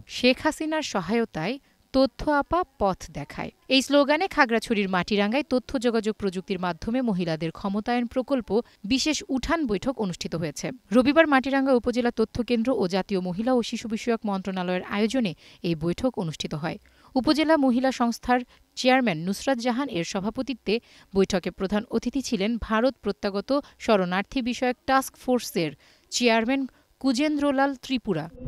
শেখ হাসিনার সহায়তায় তথ্য আপা পথ দেখায়। এই স্লোগানে খাগড়াছড়ির মাটিরাঙ্গায় তথ্য যোগাযোগ প্রযুক্তির মাধ্যমে মহিলাদের ক্ষমতায়ন প্রকল্প বিশেষ উঠান বৈঠক অনুষ্ঠিত হয়েছে। রবিবার মাটিরাঙ্গা উপজেলা তথ্য কেন্দ্র ও জাতীয় মহিলা ও শিশু বিষয়ক মন্ত্রণালয়ের আয়োজনে এই বৈঠক অনুষ্ঠিত হয়। উপজেলা মহিলা সংস্থার চেয়ারম্যান নুসরাত জাহান এর সভাপতিত্বে বৈঠকে প্রধান অতিথি ছিলেন ভারত প্রত্যাগত শরণার্থী বিষয়ক টাস্ক ফোর্সের চেয়ারম্যান কুজেন্দ্রলাল ত্রিপুরা।